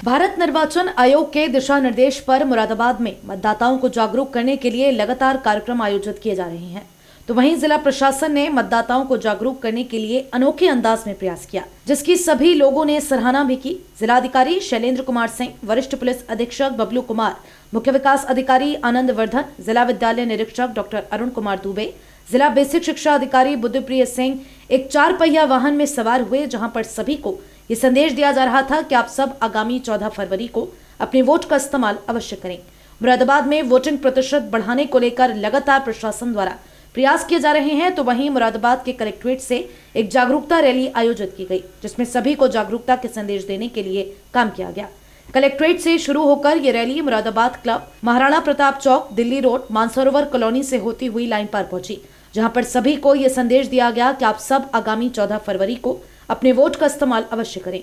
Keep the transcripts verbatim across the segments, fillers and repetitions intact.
भारत निर्वाचन आयोग के दिशा निर्देश पर मुरादाबाद में मतदाताओं को जागरूक करने के लिए लगातार कार्यक्रम आयोजित किए जा रहे हैं। तो वहीं जिला प्रशासन ने मतदाताओं को जागरूक करने के लिए अनोखे अंदाज में प्रयास किया, जिसकी सभी लोगों ने सराहना भी की। जिलाधिकारी शैलेंद्र कुमार सिंह, वरिष्ठ पुलिस अधीक्षक बबलू कुमार, मुख्य विकास अधिकारी आनंद वर्धन, जिला विद्यालय निरीक्षक डॉक्टर अरुण कुमार दुबे, जिला बेसिक शिक्षा अधिकारी बुद्धप्रिय सिंह एक चार पहिया वाहन में सवार हुए, जहां पर सभी को ये संदेश दिया जा रहा था कि आप सब आगामी चौदह फरवरी को अपने वोट का इस्तेमाल अवश्य करें। मुरादाबाद में वोटिंग प्रतिशत बढ़ाने को लेकर लगातार प्रशासन द्वारा प्रयास किए जा रहे हैं। तो वहीं मुरादाबाद के कलेक्ट्रेट से एक जागरूकता रैली आयोजित की गई, जिसमें सभी को जागरूकता के संदेश देने के लिए काम किया गया। कलेक्ट्रेट से शुरू होकर ये rally Moradabad club, Maharana Pratap Chowk, Delhi road, Mansarovar colony से होती हुई लाइन पर पहुंची, जहां पर सभी को ये संदेश दिया गया कि आप सब आगामी चौदह फरवरी को अपने वोट का इस्तेमाल अवश्य करें।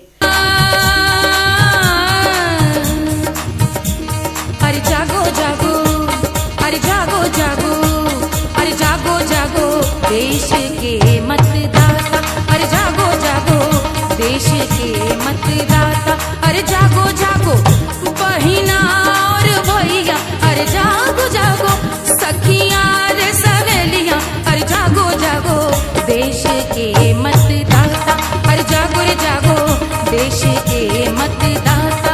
अरे जागो जागो, अरे जागो जागो, अरे जागो जागो देश के मतदाता, अरे जागो जागो देश के मतदाता, अरे जागो जागो बहिना और भैया, अरे जागो जागो सखियां रे सहेलियां, अरे जागो जागो देश के मतदाता, अरे जागो रे जागो देश के मतदाता।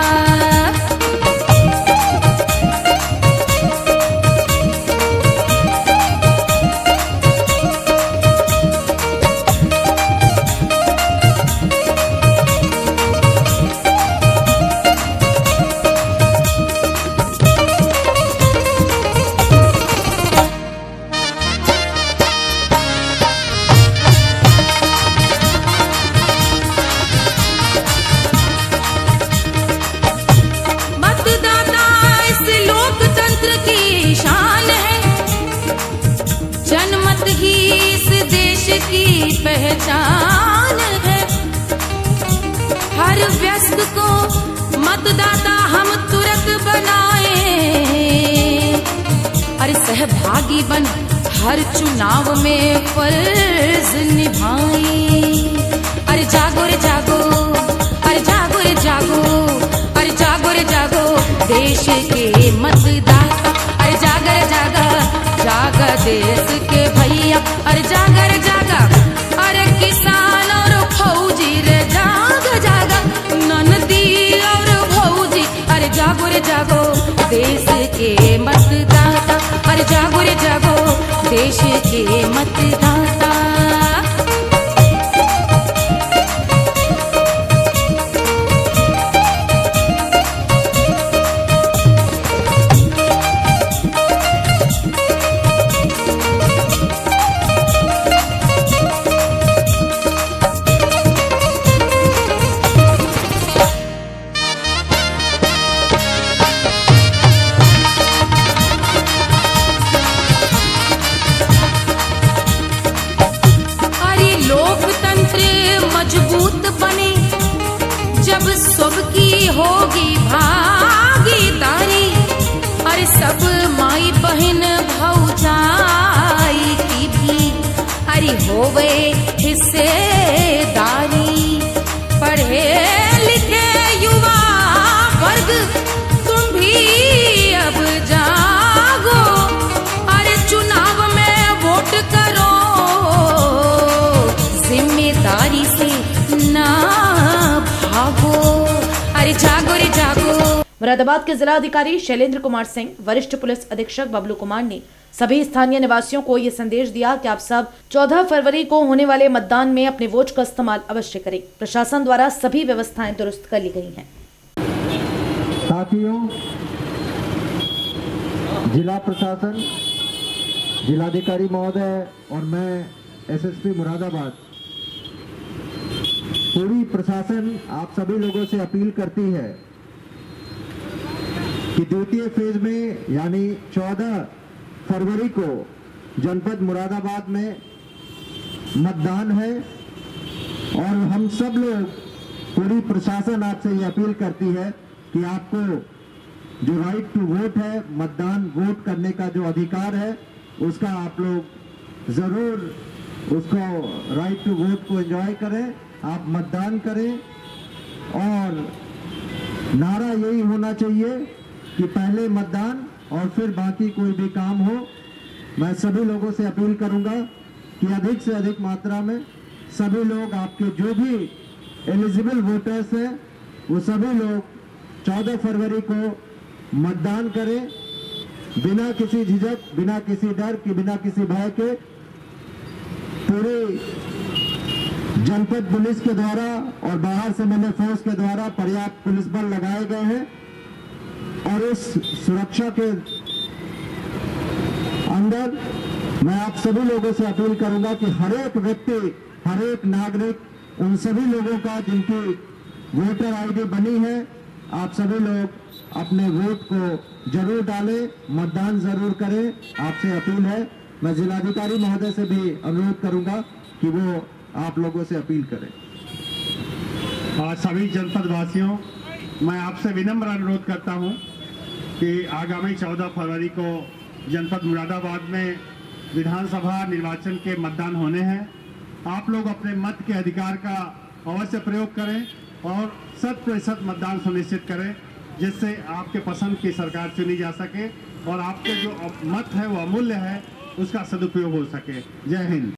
जनमत ही इस देश की पहचान है, हर व्यस्त को मतदाता हम तुरंत बनाए, अरे सहभागी बन हर चुनाव में फर्ज निभाए। अरे जागो रे जागो, अरे जागो रे जागो, अरे जागो रे जागो देश के मतदाता, अरे जागा रे जागा, जागा देश के भैया, अरे जागा रे जागा, अरे किसान और फौजी रे जागा जागा, ननदी और भौजी, अरे जागो रे जागो देश के मतदाता, अरे जागो रे जागो देश के मतदाता। मजबूत बने जब सबकी होगी भागीदारी, अरे सब माई बहन भौजाई की भी अरे होवे हिस्सेदारी। पढ़े लिखे युवा वर्ग तुम भी अब जागो, अरे चुनाव में वोट करो, जिम्मेदारी से ना भागो, अरे जागो रे जागो। मुरादाबाद के जिला अधिकारी शैलेंद्र कुमार सिंह, वरिष्ठ पुलिस अधीक्षक बबलू कुमार ने सभी स्थानीय निवासियों को ये संदेश दिया कि आप सब चौदह फरवरी को होने वाले मतदान में अपने वोट का इस्तेमाल अवश्य करें। प्रशासन द्वारा सभी व्यवस्थाएं दुरुस्त कर ली गई हैं। साथियों, जिला प्रशासन, जिलाधिकारी महोदय और मैं एसएसपी मुरादाबाद, पूरी प्रशासन आप सभी लोगों से अपील करती है कि द्वितीय फेज में यानी चौदह फरवरी को जनपद मुरादाबाद में मतदान है, और हम सब लोग, पूरी प्रशासन आपसे ये अपील करती है कि आपको जो राइट टू वोट है, मतदान वोट करने का जो अधिकार है, उसका आप लोग जरूर उसको राइट टू वोट को एंजॉय करें, आप मतदान करें और नारा यही होना चाहिए कि पहले मतदान और फिर बाकी कोई भी काम हो। मैं सभी लोगों से अपील करूंगा कि अधिक से अधिक मात्रा में सभी लोग, आपके जो भी एलिजिबल वोटर्स हैं, वो सभी लोग चौदह फरवरी को मतदान करें, बिना किसी झिझक, बिना किसी डर की, बिना किसी भय के। पूरी जनपद पुलिस के द्वारा और बाहर से मिले फोर्स के द्वारा पर्याप्त पुलिस बल लगाए गए हैं और इस सुरक्षा के अंदर मैं आप सभी लोगों से अपील करूंगा कि हर एक व्यक्ति, हर एक नागरिक, उन सभी लोगों का जिनकी वोटर आईडी बनी है, आप सभी लोग अपने वोट को जरूर डालें, मतदान जरूर करें। आपसे अपील है। मैं जिलाधिकारी महोदय से भी अनुरोध करूंगा कि वो आप लोगों से अपील करें। और सभी जनपद वासियों, मैं आपसे विनम्र अनुरोध करता हूं कि आगामी चौदह फरवरी को जनपद मुरादाबाद में विधानसभा निर्वाचन के मतदान होने हैं। आप लोग अपने मत के अधिकार का अवश्य प्रयोग करें और शत प्रतिशत मतदान सुनिश्चित करें, जिससे आपके पसंद की सरकार चुनी जा सके और आपके जो मत है वो अमूल्य है, उसका सदुपयोग हो सके। जय हिंद।